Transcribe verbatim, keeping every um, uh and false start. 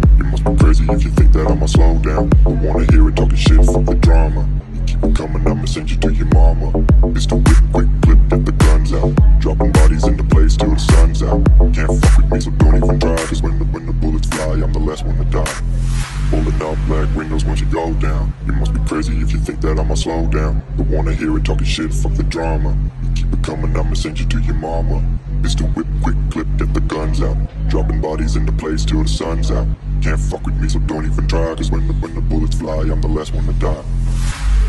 You must be crazy if you think that I'ma slow down. Don't wanna hear it talking shit, fuck the drama. You keep it coming, I'ma send you to your mama. Pistol whip, quick clip, get the guns out. Dropping bodies into place till the sun's out. Can't fuck with me, so don't even try. Cause when the, when the bullets fly, I'm the last one to die. Pulling out black windows once you go down. You must be crazy if you think that I'ma slow down. Don't wanna hear it talking shit, fuck the drama. You keep it coming, I'ma send you to your mama. Pistol whip, quick clip, get the guns out. Dropping bodies into place till the sun's out. Can't fuck with me, so don't even try. Cause when the, when the bullets fly, I'm the last one to die.